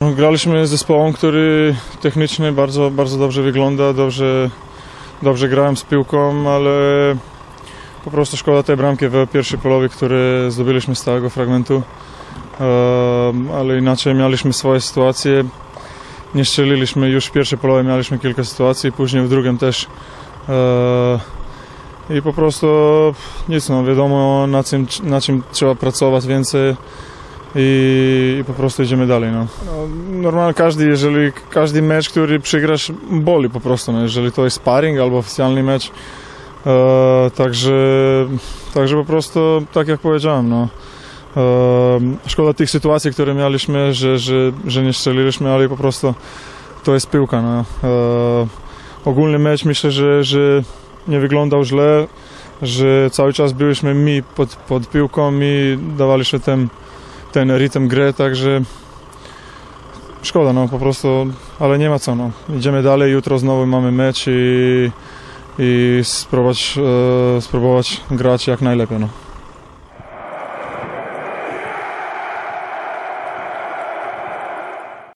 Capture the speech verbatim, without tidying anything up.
Graliśmy z zespołem, który technicznie bardzo, bardzo dobrze wygląda, dobrze, dobrze grałem z piłką, ale po prostu szkoda tej bramki w pierwszej połowie, które zdobyliśmy z całego fragmentu. Ale inaczej mieliśmy swoje sytuacje. Nie strzeliliśmy już w pierwszej połowie, mieliśmy kilka sytuacji, później w drugim też. I po prostu nic, no wiadomo na czym, na czym trzeba pracować więcej. I, i po prostu idziemy dalej. No. No, normalnie każdy, jeżeli każdy mecz, który przegrasz, boli po prostu, no, jeżeli to jest sparring albo oficjalny mecz. E, także, także po prostu, tak jak powiedziałem, no, e, szkoda tych sytuacji, które mieliśmy, że, że, że nie strzeliliśmy, ale po prostu to jest piłka. No. E, ogólny mecz myślę, że, że nie wyglądał źle, że cały czas byliśmy my pod, pod piłką i dawaliśmy ten ten rytm gry, także szkoda, no po prostu, ale nie ma co, no. Idziemy dalej, jutro znowu mamy mecz i, i spróbować, e, spróbować grać jak najlepiej, no.